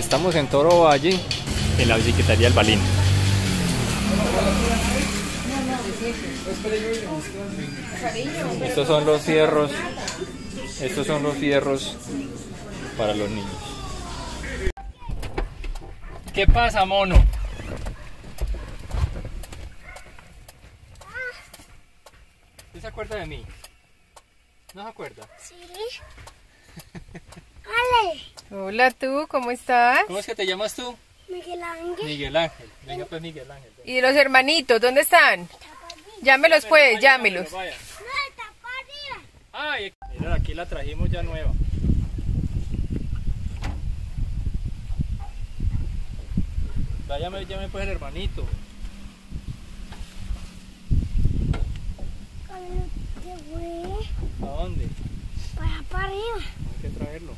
Estamos en Toro Valle, en la bicicletaría El Balín. Estos son los fierros. Estos son los fierros para los niños. ¿Qué pasa, mono? ¿Usted se acuerda de mí? ¿No se acuerda? Sí. Ale. Hola, ¿tú? ¿Cómo estás? ¿Cómo es que te llamas tú? Miguel Ángel. Miguel Ángel. Venga pues, Miguel Ángel. ¿Y los hermanitos? ¿Dónde están? Llámelos pues, llámelos. No, está para arriba. Ay, mira, aquí la trajimos ya nueva. Llame pues el hermanito. ¿Qué fue? ¿A dónde? Para arriba. Hay que traerlo.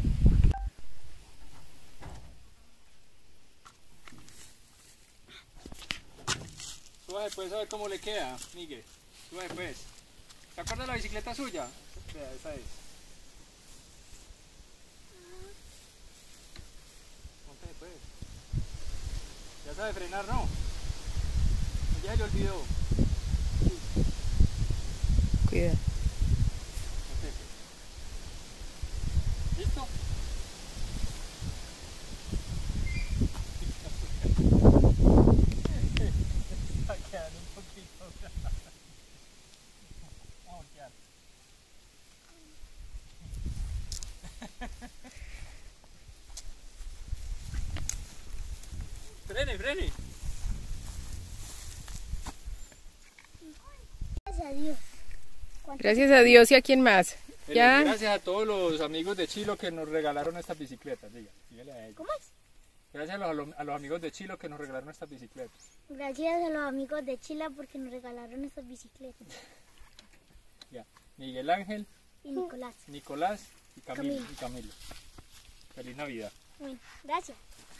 Suave pues, a ver cómo le queda, Miguel. Suave pues. ¿Se acuerda de la bicicleta suya? Vea, esa es. Monte pues. Ya sabe frenar, ¿no? Ya se le olvidó. Cuida. Monte, pues. ¿Listo? Va a quedar un poquito. Vamos a voltear. Frene, frene. Gracias a Dios. Gracias a Dios y a quién más. Ya. Gracias a todos los amigos de Chilo que nos regalaron estas bicicletas. Dígale a ellos. ¿Cómo es? Gracias a los amigos de Chilo que nos regalaron estas bicicletas. Gracias a los amigos de Chile porque nos regalaron estas bicicletas. Ya. Miguel Ángel, Y Nicolás. Nicolás y Camilo. Camilo. Feliz Navidad. Bueno, gracias.